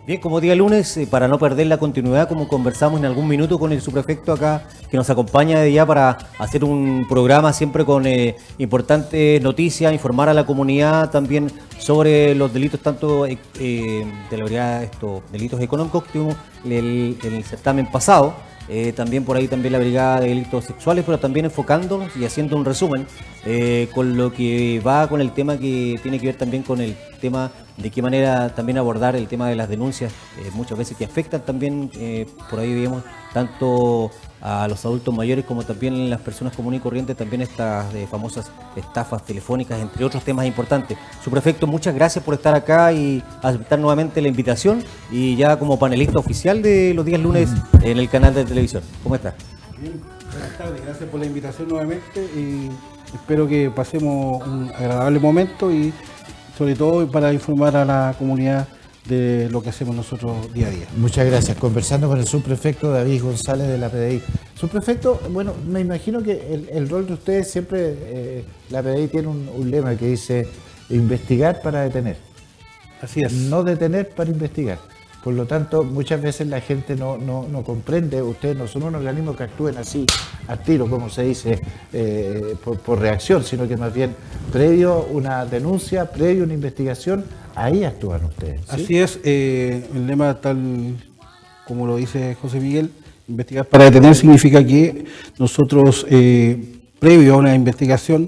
Bien, como día lunes, para no perder la continuidad, como conversamos en algún minuto con el subprefecto acá, que nos acompaña de ya para hacer un programa siempre con importantes noticias, informar a la comunidad también sobre los delitos, tanto de la verdad, estos delitos económicos que tuvimos el certamen pasado. También por ahí también la brigada de delitos sexuales, pero también enfocándonos y haciendo un resumen con lo que va con el tema que tiene que ver también con el tema de qué manera también abordar el tema de las denuncias, muchas veces que afectan también, por ahí vemos tanto a los adultos mayores como también las personas comunes y corrientes, también estas famosas estafas telefónicas, entre otros temas importantes. Subprefecto, muchas gracias por estar acá y aceptar nuevamente la invitación y ya como panelista oficial de los días lunes en el canal de televisión. ¿Cómo está? Bien, buenas tardes, gracias por la invitación nuevamente y espero que pasemos un agradable momento y sobre todo para informar a la comunidad de lo que hacemos nosotros día a día. Muchas gracias. Conversando con el subprefecto David González de la PDI. Subprefecto, bueno, me imagino que el rol de ustedes siempre, la PDI tiene un lema que dice investigar para detener. Así es. No detener para investigar. Por lo tanto, muchas veces la gente no comprende, ustedes no son un organismo que actúen así, al tiro, como se dice, por reacción, sino que más bien previo una denuncia, previo una investigación, ahí actúan ustedes, ¿sí? Así es, el lema tal como lo dice José Miguel, investigar para detener significa que nosotros, previo a una investigación,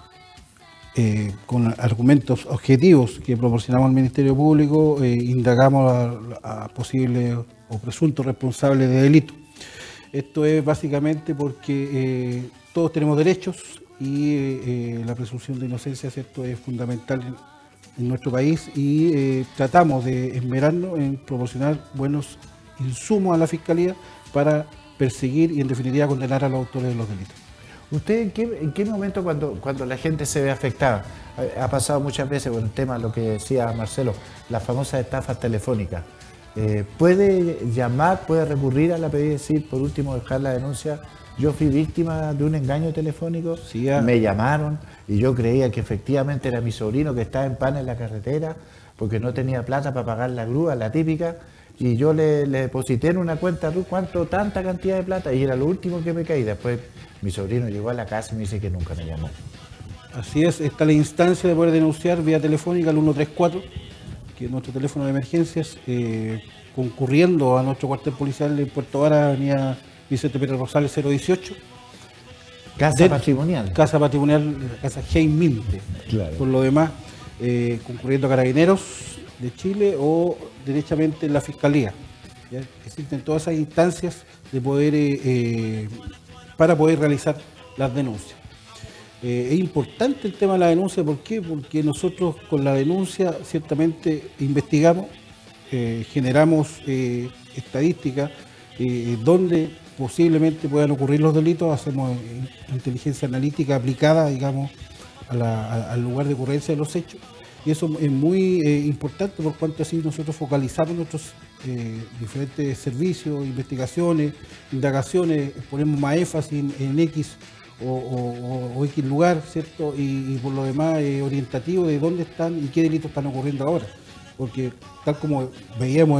con argumentos objetivos que proporcionamos al Ministerio Público, indagamos a posibles o presuntos responsables de delito. Esto es básicamente porque todos tenemos derechos y la presunción de inocencia, ¿cierto?, es fundamental en nuestro país y tratamos de esmerarnos en proporcionar buenos insumos a la Fiscalía para perseguir y en definitiva condenar a los autores de los delitos. ¿Usted en qué momento cuando la gente se ve afectada? Ha pasado muchas veces con el tema, lo que decía Marcelo, las famosas estafas telefónicas. ¿Puede llamar, puede recurrir a la PDI y decir, por último, dejar la denuncia? Yo fui víctima de un engaño telefónico, sí, me llamaron y yo creía que efectivamente era mi sobrino que estaba en pana en la carretera porque no tenía plata para pagar la grúa, la típica, y yo le deposité en una cuenta, tanta cantidad de plata, y era lo último que me caí. Después mi sobrino llegó a la casa y me dice que nunca me llamó. Así es, está la instancia de poder denunciar vía telefónica al 134, que es nuestro teléfono de emergencias, concurriendo a nuestro cuartel policial en Puerto Vara, avenida Vicente Pérez Rosales 018. Casa patrimonial. Casa patrimonial, casa Heiminte. Claro. Por lo demás, concurriendo a Carabineros de Chile o derechamente en la Fiscalía. ¿Ya? Existen todas esas instancias de poder, para poder realizar las denuncias. Es importante el tema de la denuncia, ¿por qué? Porque nosotros con la denuncia ciertamente investigamos, generamos estadísticas donde posiblemente puedan ocurrir los delitos, hacemos inteligencia analítica aplicada, digamos, al lugar de ocurrencia de los hechos. Y eso es muy importante por cuanto así nosotros focalizamos nuestros diferentes servicios, investigaciones, indagaciones, ponemos más énfasis en X o X lugar, ¿cierto? Y por lo demás orientativo de dónde están y qué delitos están ocurriendo ahora. Porque tal como veíamos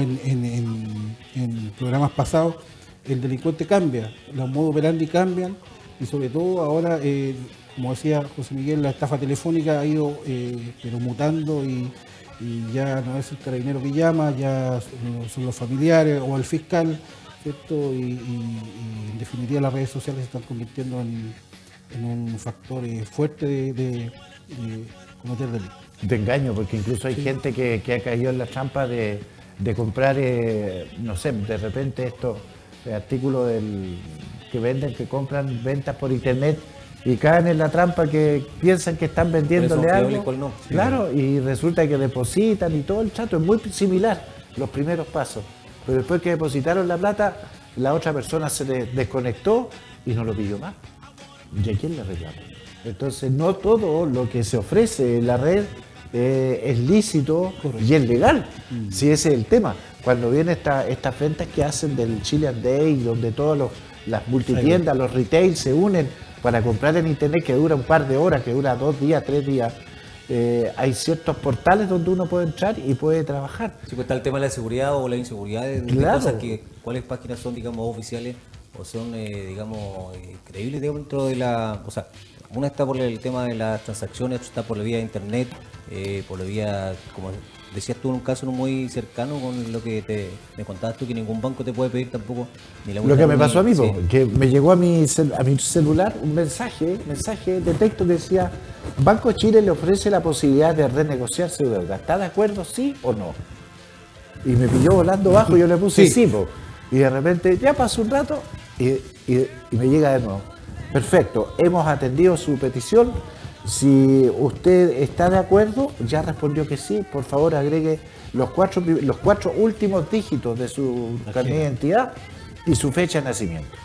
en programas pasados, el delincuente cambia, los modos operandi cambian y sobre todo ahora, como decía José Miguel, la estafa telefónica ha ido pero mutando y ya no es el carabinero que llama, ya son los familiares o el fiscal, ¿cierto? Y en definitiva las redes sociales se están convirtiendo en un factor fuerte de cometer delitos. De engaño, porque incluso hay gente que ha caído en la trampa de comprar, no sé, de repente estos artículos que venden, que compran ventas por internet y caen en la trampa que piensan que están vendiéndole algo. No. Sí, claro, y resulta que depositan y todo el trato es muy similar, los primeros pasos. Pero después que depositaron la plata, la otra persona se desconectó y no lo pidió más. ¿Y a quién le reclama? Entonces, no todo lo que se ofrece en la red es lícito y es legal, si ese es el tema. Cuando vienen estas ventas que hacen del Chilean Day, donde todas las multitiendas, los retail se unen para comprar en internet, que dura un par de horas, que dura 2 días, 3 días, hay ciertos portales donde uno puede entrar y puede trabajar. Sí, pues está el tema de la seguridad o la inseguridad de Claro. cosas que, cuáles páginas son, digamos, oficiales o son, digamos, creíbles dentro de la... O sea, una está por el tema de las transacciones, otra está por la vía de internet, por la vía, como decías tú en un caso muy cercano con lo que me contabas tú, que ningún banco te puede pedir tampoco ni la Lo que me pasó a mí, sí. que me llegó a mi celular un mensaje de texto que decía: Banco de Chile le ofrece la posibilidad de renegociar su deuda. ¿Está de acuerdo, sí o no? Y me pilló volando bajo, yo le puse sí, po. Y de repente ya pasó un rato y me llega de nuevo: perfecto, hemos atendido su petición. Si usted está de acuerdo, ya respondió que sí, por favor agregue los cuatro últimos dígitos de su carnet de identidad y su fecha de nacimiento.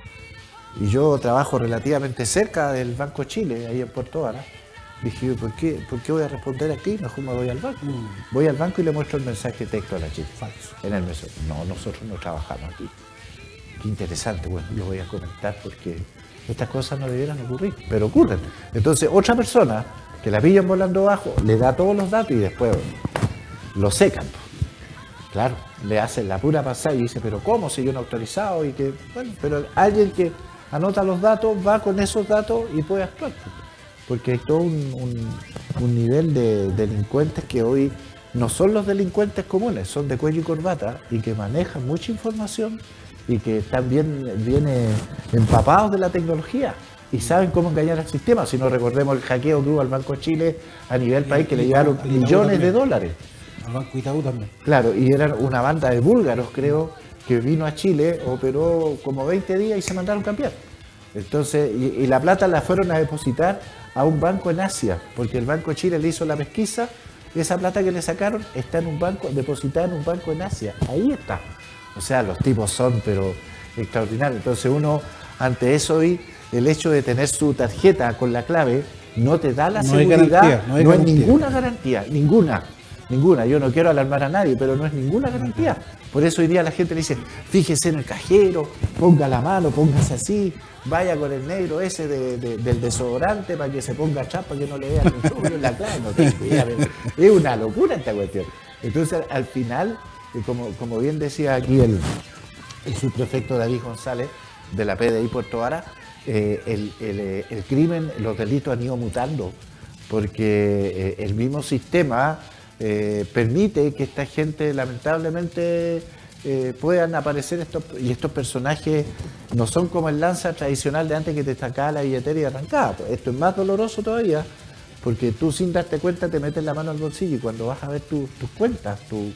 Y yo trabajo relativamente cerca del Banco Chile, ahí en Puerto Vara. Dije, ¿por qué voy a responder aquí? Mejor me voy al banco. Voy al banco y le muestro el mensaje de texto a la chica. Falso. En el mensaje. No, nosotros no trabajamos aquí. Qué interesante, bueno, lo voy a comentar porque estas cosas no debieran ocurrir, pero ocurren. Entonces, otra persona que la pillan volando bajo, le da todos los datos y después lo secan. Claro, le hacen la pura pasada y dice, pero ¿cómo? Si yo no he autorizado y que... Bueno, pero alguien que anota los datos, va con esos datos y puede actuar. Porque hay todo un nivel de delincuentes que hoy no son los delincuentes comunes, son de cuello y corbata y que manejan mucha información y que están bien empapados de la tecnología y saben cómo engañar al sistema. Si no recordemos el hackeo que hubo al Banco de Chile a nivel país, que le llevaron millones de dólares. Al Banco Itaú también. Claro, y eran una banda de búlgaros, creo, que vino a Chile, operó como 20 días y se mandaron a cambiar. Entonces, y la plata la fueron a depositar a un banco en Asia, porque el Banco de Chile le hizo la pesquisa, y esa plata que le sacaron está en un banco, depositada en un banco en Asia. Ahí está. O sea, los tipos son, pero extraordinarios. Entonces uno, ante eso, hoy, el hecho de tener su tarjeta con la clave, no te da la seguridad, no es ninguna garantía, ninguna. Yo no quiero alarmar a nadie, pero no es ninguna garantía. Por eso hoy día la gente le dice, fíjese en el cajero, ponga la mano, póngase así, vaya con el negro ese del desodorante para que se ponga atrás, para que no le vean el número en la clave. No tengo idea, es una locura esta cuestión. Entonces, al final, como bien decía aquí el subprefecto David González, de la PDI Puerto Vara, el crimen, los delitos han ido mutando, porque el mismo sistema permite que esta gente lamentablemente puedan aparecer estos personajes. No son como el lanza tradicional de antes que te sacaba la billetera y arrancaba. Esto es más doloroso todavía, porque tú sin darte cuenta te metes la mano al bolsillo y cuando vas a ver tus cuentas, tu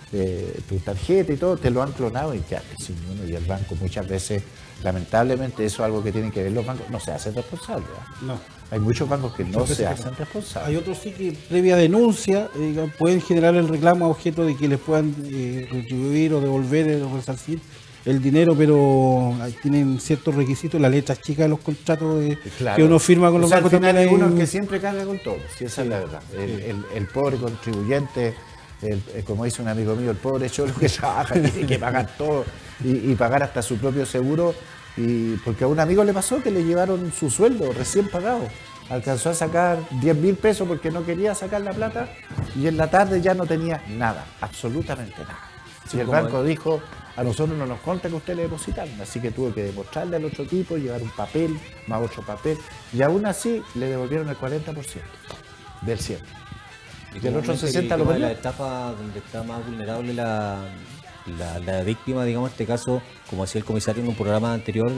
tarjeta y todo, te lo han clonado y ya, y el banco muchas veces, lamentablemente, eso es algo que tienen que ver los bancos, no se hacen responsables. No. Hay muchos bancos que no se hacen responsables. Hay otros sí que previa denuncia pueden generar el reclamo a objeto de que les puedan retribuir o devolver o resarcir el dinero, pero tienen ciertos requisitos, las letras chicas de los contratos que uno firma con los bancos. Al final hay uno que siempre carga con todo, si esa es la verdad. El pobre contribuyente, como dice un amigo mío, el pobre cholo que trabaja, tiene que pagar todo y pagar hasta su propio seguro. Porque a un amigo le pasó que le llevaron su sueldo recién pagado. Alcanzó a sacar 10.000 pesos porque no quería sacar la plata y en la tarde ya no tenía nada, absolutamente nada. Y el banco dijo, a nosotros no nos consta que usted le depositaron, así que tuvo que demostrarle al otro tipo, llevar un papel, más otro papel, y aún así le devolvieron el 40% del 100%. Y el otro 60% lo perdió. La etapa donde está más vulnerable la víctima, digamos, en este caso, como decía el comisario en un programa anterior,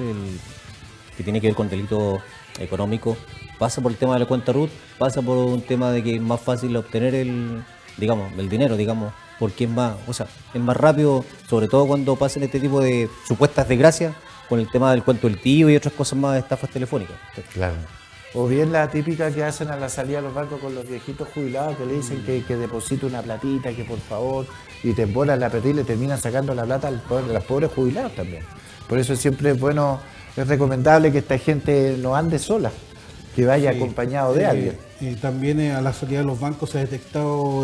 que tiene que ver con delito económico, pasa por el tema de la cuenta RUT, pasa por un tema de que es más fácil obtener el dinero, porque es más rápido, sobre todo cuando pasan este tipo de supuestas desgracias, con el tema del cuento del tío y otras cosas más de estafas telefónicas. Claro. O bien la típica que hacen a la salida de los bancos con los viejitos jubilados que le dicen que deposite una platita, que por favor, y te embolan la platita y le terminan sacando la plata a los pobres jubilados también. Por eso siempre es bueno, es recomendable que esta gente no ande sola, que vaya acompañado de alguien. También a la salida de los bancos se ha detectado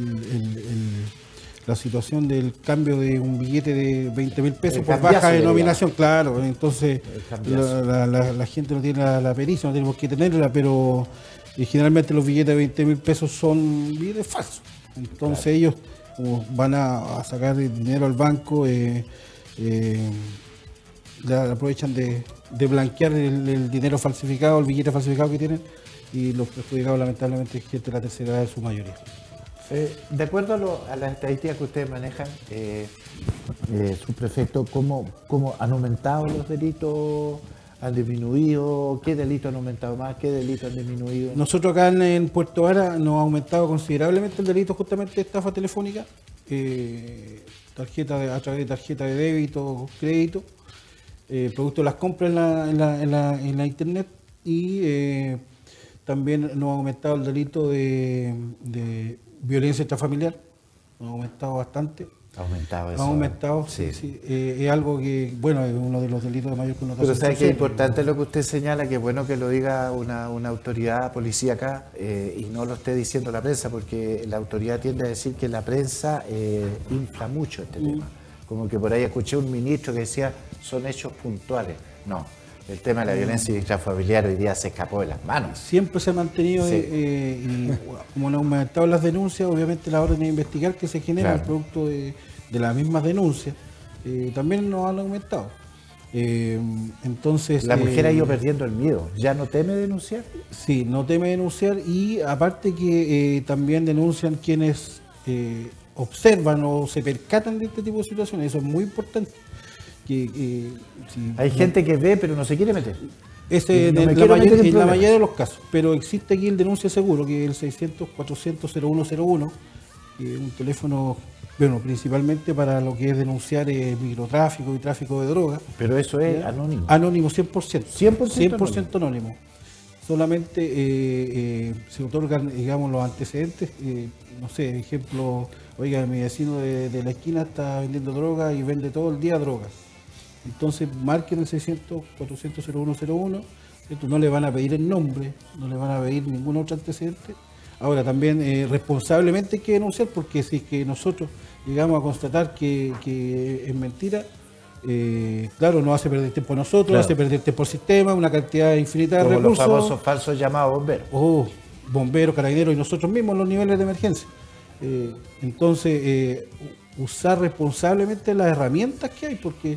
la situación del cambio de un billete de 20.000 pesos por baja denominación, claro. Entonces la gente no tiene la pericia, no tiene por qué tenerla, pero Y generalmente los billetes de 20.000 pesos son billetes falsos. Entonces ellos, como van a sacar el dinero al banco, aprovechan de blanquear el dinero falsificado, el billete falsificado que tienen, y los perjudicados lamentablemente es gente de la tercera edad en su mayoría. De acuerdo a las estadísticas que ustedes manejan, subprefecto, ¿cómo han aumentado los delitos? ¿Han disminuido? ¿Qué delitos han aumentado más? ¿Qué delitos han disminuido? Nosotros acá en Puerto Vara nos ha aumentado considerablemente el delito justamente de estafa telefónica, a través de tarjeta de débito, crédito, producto de las compras en la internet, y también nos ha aumentado el delito de violencia intrafamiliar, nos ha aumentado bastante. Ha aumentado eso. Ha aumentado, sí. Es algo que, bueno, es uno de los delitos de mayor connotación. Pero ¿sabe qué es importante lo que usted señala? Que es bueno que lo diga una autoridad policíaca y no lo esté diciendo la prensa, porque la autoridad tiende a decir que la prensa infla mucho este tema. Como que por ahí escuché un ministro que decía, son hechos puntuales. No, el tema de la violencia intrafamiliar hoy día se escapó de las manos. Siempre se ha mantenido, y como han aumentado las denuncias, obviamente la orden de investigar que se genera el producto de las mismas denuncias, también nos han aumentado. Entonces la mujer ha ido perdiendo el miedo, ¿ya no teme denunciar? Sí, no teme denunciar, y aparte que también denuncian quienes observan o se percatan de este tipo de situaciones. Eso es muy importante. Hay gente que ve pero no se quiere meter. En la mayoría de los casos, pero existe aquí el denuncia seguro, que es el 600-400-0101, un teléfono, bueno, principalmente para lo que es denunciar microtráfico y tráfico de drogas. Pero eso es anónimo. Anónimo, 100%. 100% anónimo. Solamente se otorgan, digamos, los antecedentes. No sé, ejemplo, oiga, mi vecino de la esquina está vendiendo droga y vende todo el día drogas. Entonces marquen el 600-400-0101, no le van a pedir el nombre, no le van a pedir ningún otro antecedente. Ahora también responsablemente hay que denunciar, porque si es que nosotros llegamos a constatar que es mentira, claro, nos hace perder tiempo a nosotros, hace perder tiempo al sistema, una cantidad infinita de recursos. Los famosos falsos llamados bomberos. Bomberos, carabineros y nosotros mismos en los niveles de emergencia. Entonces, usar responsablemente las herramientas que hay, porque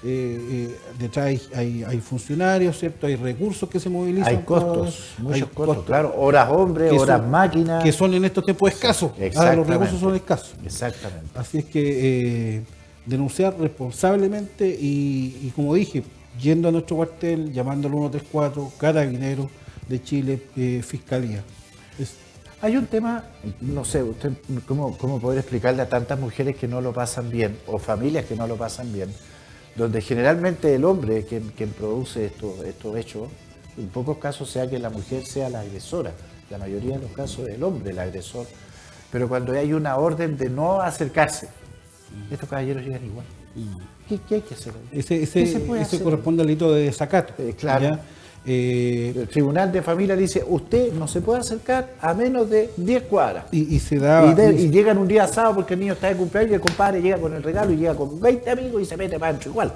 detrás hay funcionarios, ¿cierto? Hay recursos que se movilizan. Hay costos, muchos costos, claro. Horas hombres, horas máquinas. Que son en estos tiempos escasos. Los recursos son escasos. Exactamente. Así es que denunciar responsablemente y como dije, yendo a nuestro cuartel, llamando al 134, Carabineros de Chile, Fiscalía. Hay un tema, no sé, usted cómo poder explicarle a tantas mujeres que no lo pasan bien, o familias que no lo pasan bien, donde generalmente el hombre quien produce estos hechos, en pocos casos sea que la mujer sea la agresora, la mayoría de los casos es el hombre el agresor, pero cuando hay una orden de no acercarse, estos caballeros llegan igual. ¿Qué hay que hacer? Ese corresponde al delito de desacato. Claro. El Tribunal de Familia dice, usted no se puede acercar a menos de 10 cuadras. Y llegan un día sábado porque el niño está de cumpleaños y el compadre llega con el regalo y llega con 20 amigos y se mete para adentro igual.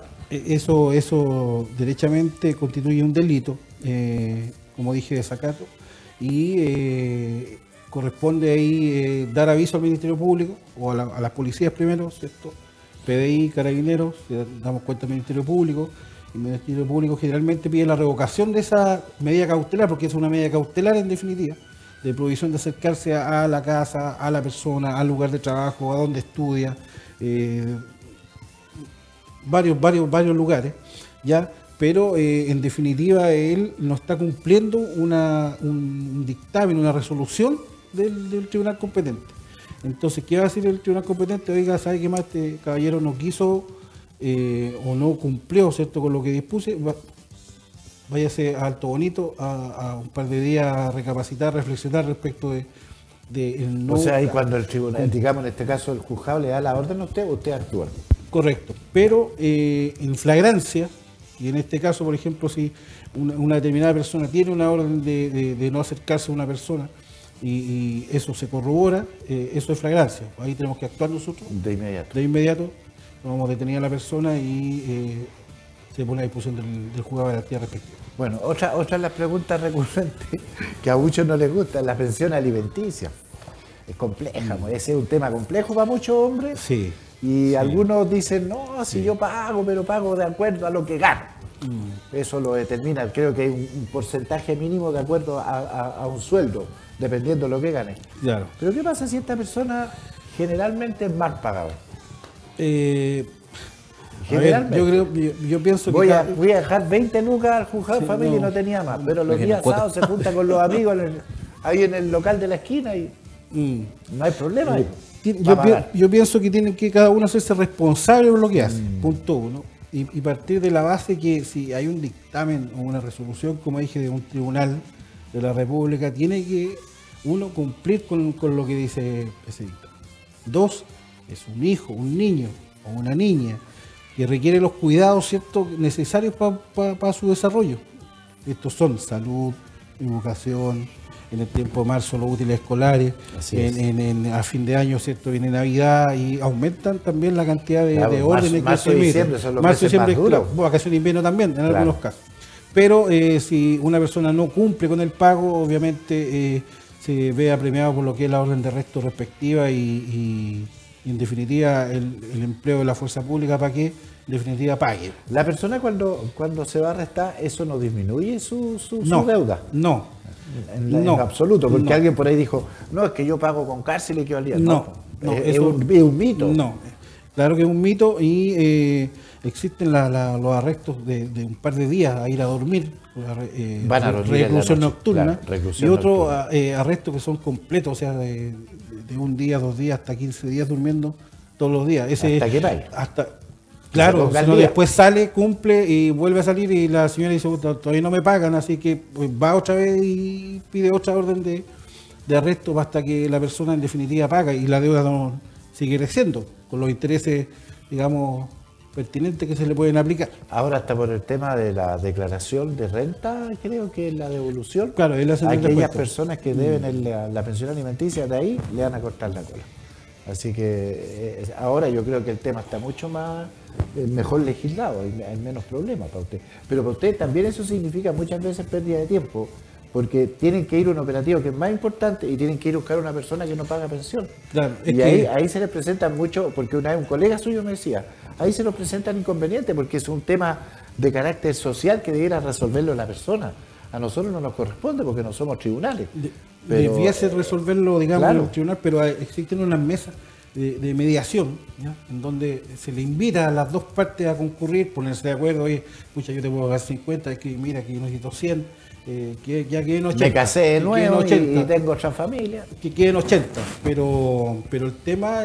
Eso derechamente constituye un delito, como dije, desacato, y corresponde ahí dar aviso al Ministerio Público o a las policías primero, ¿cierto? PDI, Carabineros, damos cuenta al Ministerio Público. El Ministerio Público generalmente pide la revocación de esa medida cautelar, porque es una medida cautelar en definitiva, de prohibición de acercarse a la casa, a la persona, al lugar de trabajo, a donde estudia, varios lugares, ¿ya? Pero en definitiva él no está cumpliendo un dictamen, una resolución del tribunal competente. Entonces, ¿qué va a decir el tribunal competente? Oiga, ¿sabe qué más? Este caballero no quiso o no cumplió, ¿cierto?, con lo que dispuse. Váyase a Alto Bonito a un par de días a recapacitar, reflexionar respecto de el no. O sea, ahí cuando el tribunal, digamos en este caso el juzgado le da la orden a usted actúa. Correcto, pero en flagrancia, y en este caso, por ejemplo, si una determinada persona tiene una orden de no acercarse a una persona y eso se corrobora, eso es flagrancia. Ahí tenemos que actuar nosotros. De inmediato. De inmediato, vamos a detener a la persona y se pone a disposición del juzgado de garantía respectiva. Bueno, otra de las preguntas recurrentes que a muchos no les gusta, la pensión alimenticia. Es compleja, ese es un tema complejo para muchos hombres. Sí. Y algunos dicen, no, si yo pago, pero pago de acuerdo a lo que gano. Eso lo determina, creo que hay un porcentaje mínimo de acuerdo a un sueldo, dependiendo de lo que gane. Claro. Pero ¿qué pasa si esta persona generalmente es mal pagada? Generalmente. Yo pienso voy que... a dejar 20 lucas al juzgado de familia y no tenía más, pero los días sábados se junta con los amigos ahí en el local de la esquina y no hay problema ahí. Yo pienso que tienen que cada uno hacerse responsable por lo que hace, punto uno. Y partir de la base que si hay un dictamen o una resolución, como dije, de un tribunal de la República, tiene que uno cumplir con lo que dice ese dictamen. Dos, es un hijo, un niño o una niña que requiere los cuidados, ¿cierto?, necesarios para su desarrollo. Estos son salud, educación, en el tiempo de marzo los útiles escolares, a fin de año, ¿cierto?, viene Navidad y aumentan también la cantidad de órdenes marzo y diciembre son los meses más duros. Vacaciones de invierno también, en algunos casos. Pero si una persona no cumple con el pago, obviamente se ve apremiado por lo que es la orden de arresto respectiva y en definitiva el empleo de la fuerza pública para que en definitiva pague. La persona cuando se va a arrestar, ¿eso no disminuye su deuda? No. En absoluto, porque alguien por ahí dijo, no, es que yo pago con cárcel y que valía. Es un mito. No, claro que es un mito y existen los arrestos de un par de días a ir a dormir, van a dormir reclusión nocturna, reclusión y otros nocturna. Arrestos que son completos, o sea, de un día, 2 días, hasta 15 días durmiendo todos los días. ¿Hasta qué pague? Claro, si no, después sale, cumple y vuelve a salir y la señora dice, todavía no me pagan, así que pues, va otra vez y pide otra orden de arresto hasta que la persona en definitiva paga y la deuda no sigue creciendo, con los intereses, digamos, pertinentes que se le pueden aplicar. Ahora está por el tema de la declaración de renta, creo que es la devolución. Claro, es la aquellas personas que deben la pensión alimenticia, de ahí le van a cortar la cola. Así que ahora yo creo que el tema está mucho más mejor legislado, hay menos problemas para usted. Pero para usted también eso significa muchas veces pérdida de tiempo, porque tienen que ir a un operativo que es más importante y tienen que ir a buscar a una persona que no paga pensión. Claro, y ahí se les presentan mucho, porque una vez un colega suyo me decía, ahí se nos presentan inconvenientes porque es un tema de carácter social que debiera resolverlo la persona. A nosotros no nos corresponde porque no somos tribunales. Debiese resolverlo, digamos, claro, en el tribunal, pero existen unas mesas de mediación, ¿ya?, en donde se le invita a las dos partes a concurrir, ponerse de acuerdo, oye, pucha, yo te puedo pagar 50, es que mira, que yo necesito 100, que ya queden 80. Me casé de nuevo y tengo otra familia. Que queden 80, pero el tema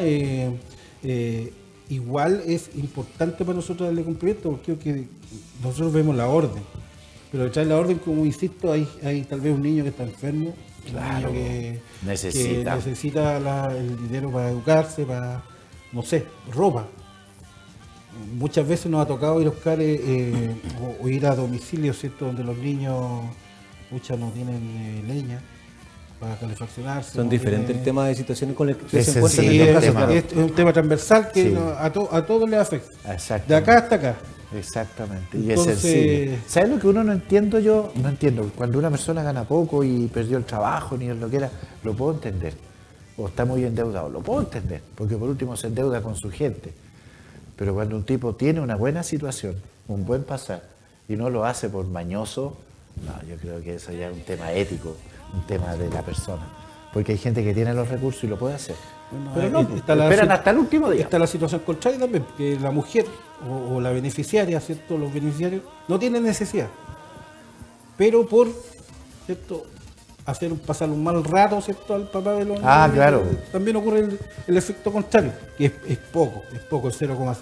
igual es importante para nosotros darle cumplimiento, porque que nosotros vemos la orden, pero detrás de la orden, como insisto, hay tal vez un niño que está enfermo, claro, que necesita el dinero para educarse, para, no sé, ropa. Muchas veces nos ha tocado ir a buscar o ir a domicilio, ¿cierto?, donde los niños no tienen leña para calefaccionarse. Son diferentes el tema de situaciones con las que se encuentran. Es un tema transversal que a todos les afecta. De acá hasta acá. Exactamente. Entonces, y es sencillo. ¿Sabes lo que uno no entiendo yo? No entiendo. Cuando una persona gana poco y perdió el trabajo, ni lo que era, lo puedo entender. O está muy endeudado, lo puedo entender. Porque por último se endeuda con su gente. Pero cuando un tipo tiene una buena situación, un buen pasar, y no lo hace por mañoso, no, yo creo que eso ya es un tema ético, un tema de la persona. Porque hay gente que tiene los recursos y lo puede hacer. Bueno, pero no, esperan hasta el último día. Está la situación contraria también, que la mujer o la beneficiaria, ¿cierto?, los beneficiarios no tienen necesidad, pero por, ¿cierto?, pasar un mal rato, ¿cierto?, al papá de los niños, claro, también ocurre el efecto contrario, que es poco, el 0,00001,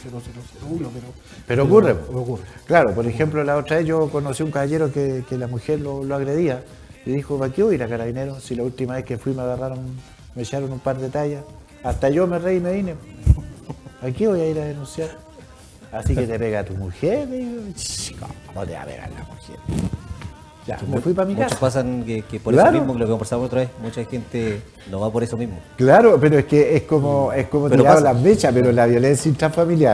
pero ocurre. Claro, por ejemplo, la otra vez yo conocí a un caballero que la mujer lo agredía y dijo, ¿para qué voy a ir a Carabineros si la última vez que fui me echaron un par de tallas? Hasta yo me reí y me vine. ¿Aquí voy a ir a denunciar? Así que te pega tu mujer. ¿Cómo te va a pegar la mujer? Ya, me fui para mi casa. Muchos pasan que por eso mismo, que lo que conversamos otra vez, mucha gente no va por eso mismo. Claro, pero es que es como tirar las mechas, pero la violencia intrafamiliar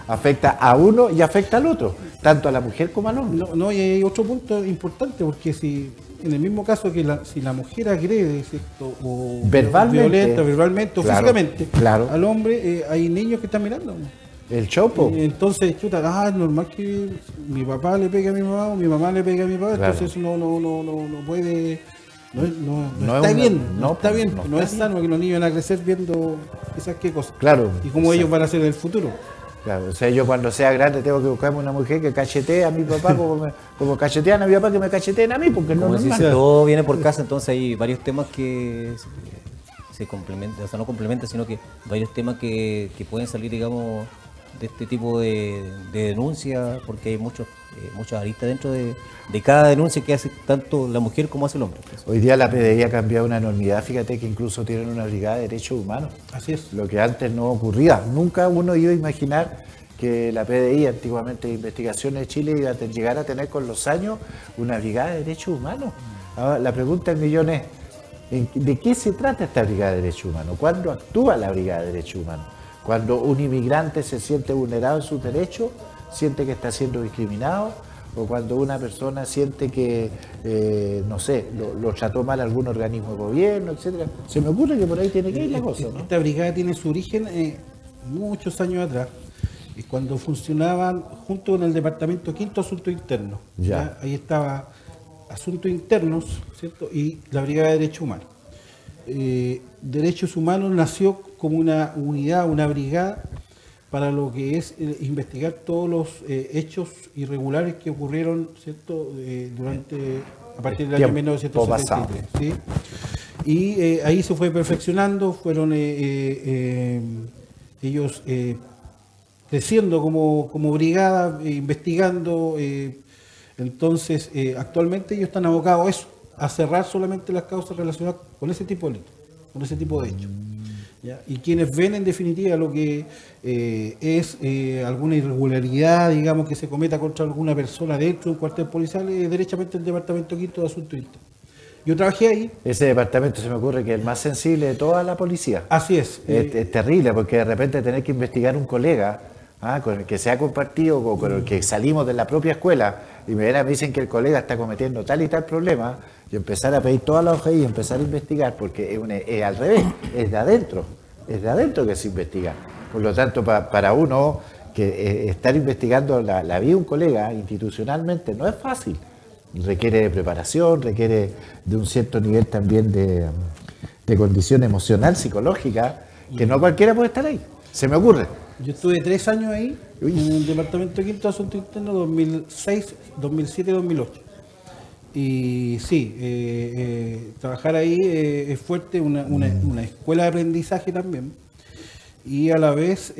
Afecta a uno y afecta al otro, tanto a la mujer como al hombre. No, y hay otro punto importante, porque si en el mismo caso que si la mujer agrede, ¿cierto? O Verbalmente. violenta verbalmente o Claro, físicamente claro. al hombre, hay niños que están mirando. El chopo. Entonces, chuta, es normal que mi papá le pegue a mi mamá o mi mamá le pegue a mi papá, Claro. entonces eso no puede, No está es una- bien, no, está bien, no no está es bien. sano que los niños van a crecer viendo esas qué cosas. Claro. Y cómo ellos van a ser en el futuro. Claro, o sea, yo cuando sea grande tengo que buscarme una mujer que cachetee a mi papá como cachetean a mi papá, que me cacheteen a mí, porque no Como es se dice, normal. todo viene por casa, entonces hay varios temas que se complementan, o sea, no complementan, sino que varios temas que pueden salir, digamos, de este tipo de denuncia, porque hay muchas aristas dentro de cada denuncia que hace tanto la mujer como hace el hombre. Hoy día la PDI ha cambiado una enormidad, fíjate que incluso tienen una brigada de derechos humanos. Así es. Lo que antes no ocurría. Nunca uno iba a imaginar que la PDI, antiguamente Investigaciones de Chile, iba a llegar a tener con los años una brigada de derechos humanos. Ahora, la pregunta del millón es, ¿de qué se trata esta brigada de derechos humanos? ¿Cuándo actúa la brigada de derechos humanos? Cuando un inmigrante se siente vulnerado en sus derechos, siente que está siendo discriminado, o cuando una persona siente que, no sé, lo trató mal algún organismo de gobierno, etcétera. Se me ocurre que por ahí tiene que ir la cosa, ¿no? Esta brigada tiene su origen muchos años atrás, y cuando funcionaban junto con el Departamento Quinto Asuntos Internos. Ya. Ahí estaba Asuntos Internos, ¿cierto? Y la Brigada de Derechos Humanos. Derechos Humanos nació como una unidad, una brigada para lo que es investigar todos los hechos irregulares que ocurrieron, ¿cierto? A partir del año 1973. ¿Sí? Y ahí se fue perfeccionando, fueron ellos creciendo como brigada, investigando. Entonces, actualmente ellos están abocados a eso, a cerrar solamente las causas relacionadas con ese tipo de delitos, con ese tipo de hechos. ¿Ya? Y quienes ven en definitiva lo que es alguna irregularidad, digamos, que se cometa contra alguna persona dentro de un cuartel policial, es derechamente el Departamento Quinto de Asuntos Internos. Yo trabajé ahí. Ese departamento se me ocurre que es el más sensible de toda la policía. Así es. Es terrible porque de repente tener que investigar un colega con el que se ha compartido o con el que salimos de la propia escuela y me dicen que el colega está cometiendo tal y tal problema, y empezar a pedir todas las hojas y empezar a investigar, porque es al revés, es de adentro que se investiga. Por lo tanto, para uno que estar investigando la vida de un colega institucionalmente no es fácil. Requiere de preparación, requiere de un cierto nivel también de condición emocional, psicológica, que no cualquiera puede estar ahí. Se me ocurre. Yo estuve 3 años ahí, en el Departamento Quinto de Asuntos Internos, 2006, 2007 y 2008. Y sí, trabajar ahí es fuerte, una escuela de aprendizaje también. Y a la vez,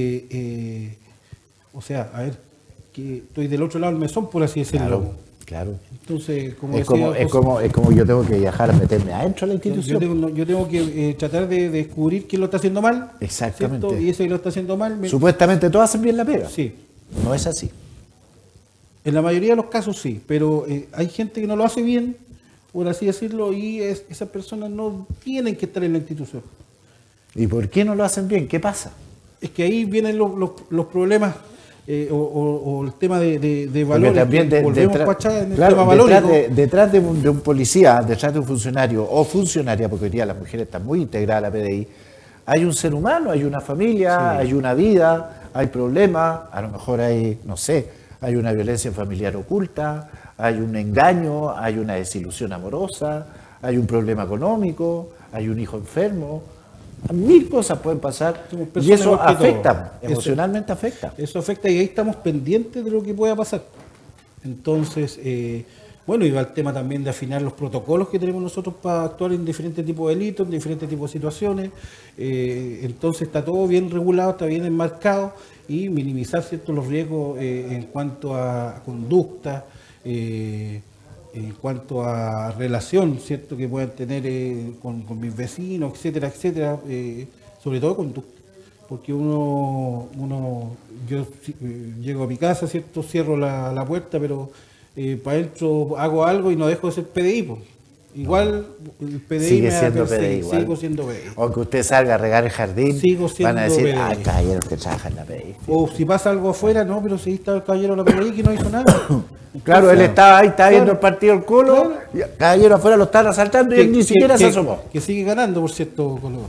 o sea, a ver, que estoy del otro lado del mesón, por así decirlo. Claro. Entonces, Es como yo tengo que viajar a meterme adentro de la institución. yo tengo que tratar de descubrir quién lo está haciendo mal. Exactamente. ¿cierto? Y ese que lo está haciendo mal. Supuestamente todos hacen bien la pega. Sí. No es así. En la mayoría de los casos sí, pero hay gente que no lo hace bien, por así decirlo, y esas personas no tienen que estar en la institución. ¿Y por qué no lo hacen bien? ¿Qué pasa? Es que ahí vienen los problemas o el tema de valores. También volvemos en el tema valórico. detrás de un policía, detrás de un funcionario o funcionaria, porque hoy día las mujeres están muy integradas a la PDI, hay un ser humano, hay una familia, sí, hay una vida, hay problemas, a lo mejor hay, no sé, hay una violencia familiar oculta, hay un engaño, hay una desilusión amorosa, hay un problema económico, hay un hijo enfermo. 1000 cosas pueden pasar y eso afecta, emocionalmente afecta. Eso afecta y ahí estamos pendientes de lo que pueda pasar. Entonces, bueno, y va el tema también de afinar los protocolos que tenemos nosotros para actuar en diferentes tipos de delitos, en diferentes tipos de situaciones. Entonces está todo bien regulado, está bien enmarcado y minimizar, ¿cierto?, los riesgos en cuanto a conducta, en cuanto a relación, ¿cierto?, que puedan tener con mis vecinos, etcétera, etcétera, sobre todo conducta. Porque yo llego a mi casa, ¿cierto?, cierro la puerta, pero para adentro hago algo y no dejo de ser PDI, pues. Igual el PDI sigue me va a siendo perseguir, PDI igual. sigo siendo PDI. Aunque usted salga a regar el jardín, Sigo siendo van a decir, PDI. caballeros que trabajan en la PDI. O si pasa algo afuera, no, pero si está el caballero de la PDI que no hizo nada. Claro, él estaba ahí, estaba viendo el Claro. partido del Colo, Claro. y el caballero afuera lo están asaltando y él ni siquiera se asomó. Que sigue ganando, por cierto, Colo.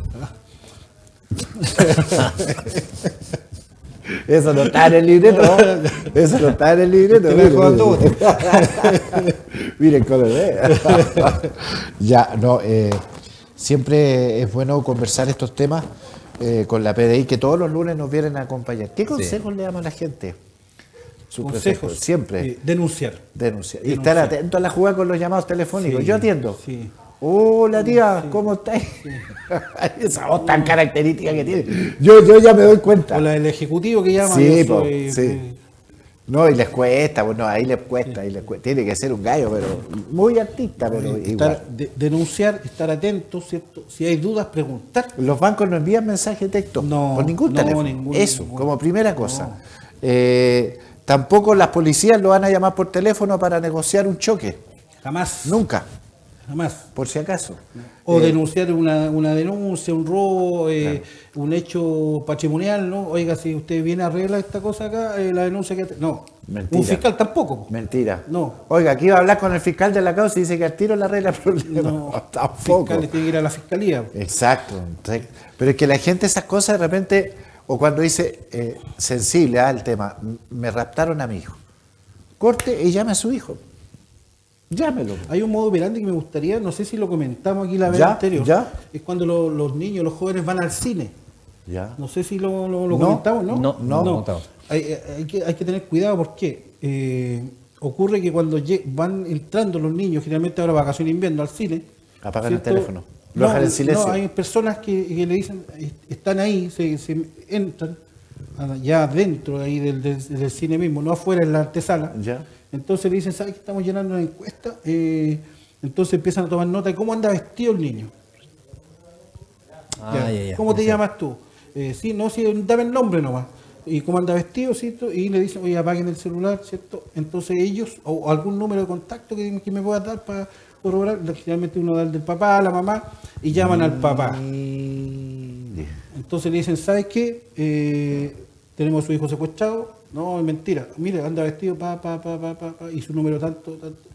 Eso no está en el libreto. Eso no está en el libreto. Te dejo dando otro. Miren cómo ve. Ya, no, siempre es bueno conversar estos temas con la PDI, que todos los lunes nos vienen a acompañar. ¿Qué consejos le damos a la gente? Consejos. Siempre. Denunciar. Denunciar. Y estar atento a la jugada con los llamados telefónicos. Sí, Yo atiendo. sí. Hola tía, ¿cómo estáis? Esa voz tan característica que tiene. Yo ya me doy cuenta. O la del ejecutivo que llama. Sí, yo soy, sí. No, y les cuesta, bueno, ahí les cuesta, tiene que ser un gallo, pero muy artista, pero igual. Denunciar, estar atento, ¿cierto? Si hay dudas, preguntar. Los bancos no envían mensaje de texto No, por ningún no, teléfono. ningún. Como primera cosa. Tampoco las policías lo van a llamar por teléfono para negociar un choque. Jamás. Nunca, Jamás. por si acaso. O denunciar una denuncia, un robo, Claro. un hecho patrimonial, ¿no? Oiga, si usted viene a arreglar esta cosa acá, la denuncia que... No. Mentira. Un fiscal tampoco. Mentira. No. Oiga, aquí va a hablar con el fiscal de la causa y dice que al tiro la arregla el problema. No, tampoco. fiscales tienen que ir a la fiscalía. Exacto. Pero es que la gente esas cosas de repente, o cuando dice sensible al tema, me raptaron a mi hijo. Corte y llame a su hijo. Llámelo. Hay un modo operandi que me gustaría, no sé si lo comentamos aquí la vez ¿Ya? anterior. ¿Ya? Es cuando los niños, los jóvenes van al cine. Ya. No sé si lo No, comentamos, ¿no? no comentamos. Hay que tener cuidado porque ocurre que cuando van entrando los niños, generalmente ahora vacaciones de invierno, al cine. Apagan el ¿cierto? teléfono. Lo dejan en silencio. No, hay personas que le dicen, están ahí, se entran ya dentro ahí del cine mismo, no afuera en la antesala. Ya. Entonces le dicen, ¿sabes que estamos llenando una encuesta? Entonces empiezan a tomar nota de cómo anda vestido el niño. Ya. ¿Cómo te llamas tú? Sí, dame el nombre nomás. ¿Y cómo anda vestido? ¿Cierto? Y le dicen, oye, apaguen el celular, ¿cierto? Entonces ellos, o algún número de contacto que me pueda dar para corroborar, generalmente uno da el del papá, la mamá, y llaman al papá. Entonces le dicen, ¿sabes qué? Tenemos a su hijo secuestrado. No, es mentira. Mire, anda vestido, y su número tanto.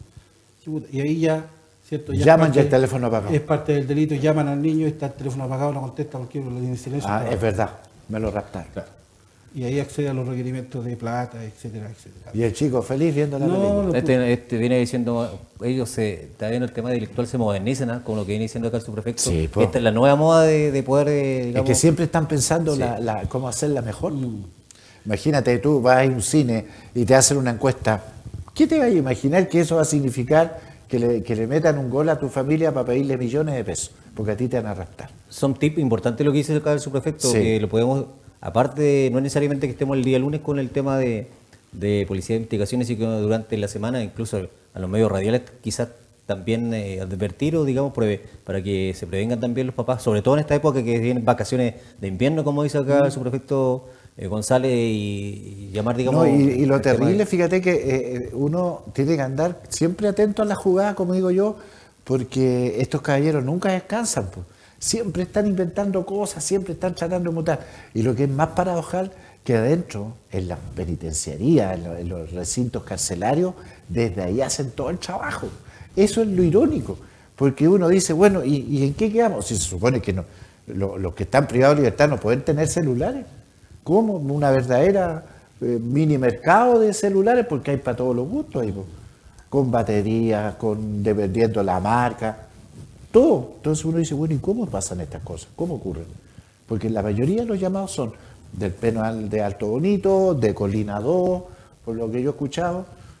Y ahí ya, ¿cierto? Llaman ya el teléfono apagado. Es parte del delito, llaman al niño, está el teléfono apagado, no contesta porque lo tiene en silencio. Es verdad, me lo raptaron. Claro. Y ahí accede a los requerimientos de plata, etcétera, etcétera. Y el chico feliz viendo la película. Este viene diciendo, ellos está viendo el tema delictual, se modernizan, ¿no? Como lo que viene diciendo acá el subprefecto. Sí, po. Esta es la nueva moda de poder, Es digamos, que siempre están pensando Sí. cómo hacerla mejor. Imagínate, tú vas a un cine y te hacen una encuesta. ¿Qué te vas a imaginar que eso va a significar que le metan un gol a tu familia para pedirle millones de pesos? Porque a ti te van a raptar. son tips importantes lo que dice acá el subprefecto, Sí. que lo podemos, aparte, no es necesariamente que estemos el día lunes con el tema de policía de investigaciones, y que durante la semana, incluso a los medios radiales, quizás también advertir o, digamos, para que se prevengan también los papás, sobre todo en esta época que vienen vacaciones de invierno, como dice acá el subprefecto González, y llamar, digamos... No, y lo el tema terrible, fíjate que uno tiene que andar siempre atento a la jugada, como digo yo, porque estos caballeros nunca descansan, pues. Siempre están inventando cosas, siempre están tratando de mutar. Y lo que es más paradojal, que adentro, en las penitenciarías, en los recintos carcelarios, desde ahí hacen todo el trabajo. Eso es lo irónico, porque uno dice, bueno, ¿y en qué quedamos? Si se supone que no, los que están privados de libertad no pueden tener celulares. ¿Cómo? Una verdadera mini mercado de celulares, porque hay para todos los gustos ahí, pues, con baterías, dependiendo la marca, todo. Entonces uno dice, bueno, ¿y cómo pasan estas cosas? ¿Cómo ocurren? Porque la mayoría de los llamados son del penal de Alto Bonito, de Colina 2, por lo que yo he escuchado,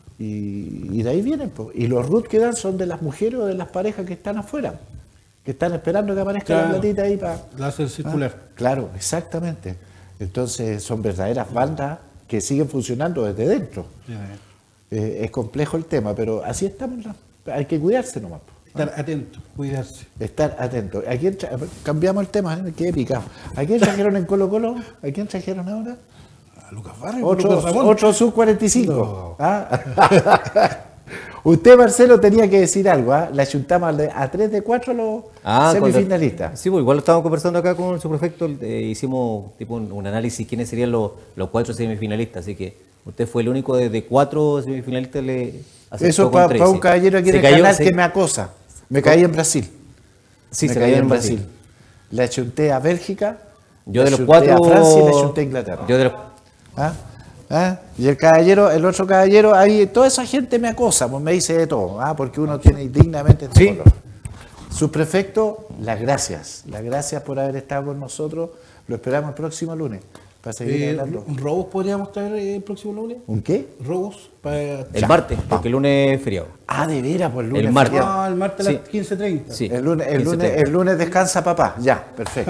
y de ahí vienen, pues. Y los RUT que dan son de las mujeres o de las parejas que están afuera, que están esperando que aparezca la platita ahí para... La hace circular. Claro, exactamente. Entonces son verdaderas bandas que siguen funcionando desde dentro. Es complejo el tema, pero así estamos. Hay que cuidarse nomás. Estar atento, cuidarse. Estar atento. Cambiamos el tema, me quedé picado. ¿A quién trajeron en Colo Colo? ¿A quién trajeron ahora? A Lucas Barrio. Lucas Ramón. Otro sub-45. No. Usted, Marcelo, tenía que decir algo, ¿ah? La chuntamos a 3 de 4 los semifinalistas. Sí, pues igual lo estábamos conversando acá con su prefecto, hicimos tipo un análisis quiénes serían los 4 semifinalistas, así que usted fue el único de 4 semifinalistas le aceptó. Eso con para un caballero aquí en el canal que me acosa. Me caí en Brasil. Sí, se cayó en Brasil. Le achunté a Bélgica, yo de los 4 4 a Francia y le achunté a Inglaterra. Yo de los... Y el otro caballero, ahí toda esa gente me acosa, pues me dice de todo, porque uno tiene dignamente este color. Subprefecto, las gracias por haber estado con nosotros. Lo esperamos el próximo lunes para seguir hablando. ¿Robos podríamos traer el próximo lunes? ¿Un qué? ¿Robos? El martes, porque el lunes es feriado. De veras, pues el lunes. El martes. El martes a las 15:30. Sí. El lunes descansa papá. Ya, perfecto.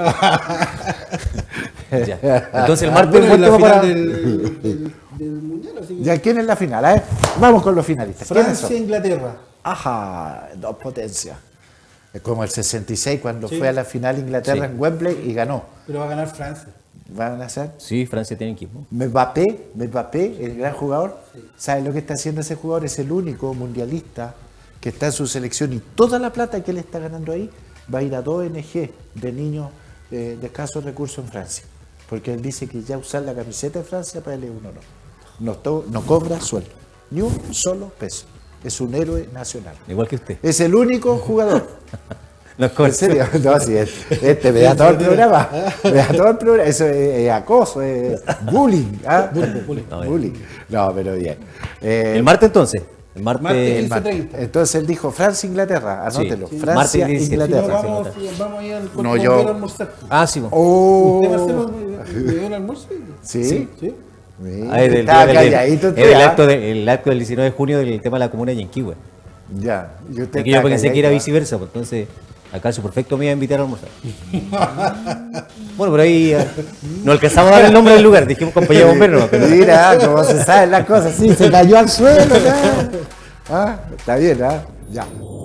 Ya. Entonces el martes va para del mundial. Así que... Ya, ¿quién es la final? Vamos con los finalistas. Francia e Inglaterra. Ajá, 2 potencias. Es como el 66 cuando fue a la final Inglaterra en Wembley y ganó. Pero va a ganar Francia. ¿Van a hacer? Sí, Francia tiene equipo. Mbappé, el gran jugador, ¿sabe lo que está haciendo ese jugador? Es el único mundialista que está en su selección y toda la plata que él está ganando ahí va a ir a 2 ONG de niños de escasos recursos en Francia. Porque él dice que ya usar la camiseta de Francia para él es un honor. No cobra sueldo, ni un solo peso. Es un héroe nacional. Igual que usted. Es el único jugador. No, ¿En serio? No, sí, me da todo el programa. Me da todo el programa. Eso es acoso, es bullying. Bullying. No, pero bien. El martes entonces. El martes. Entonces él dijo Francia-Inglaterra, anótelo. Sí. Francia-Inglaterra. Vamos a ir al No, yo. a almorzar. Sí. ¿Usted, Marcelo, me dio el almuerzo? Sí. El acto del 19 de junio del tema de la comuna de Yanquihue. Ya. Y usted yo pensé que era viceversa, pues entonces acá el superfecto me iba a invitar a almorzar. Bueno, por ahí no alcanzamos a dar el nombre del lugar, dijimos compañía de bomberos. Pero... Mira, como se saben las cosas, sí, se cayó al suelo. Está bien, ya.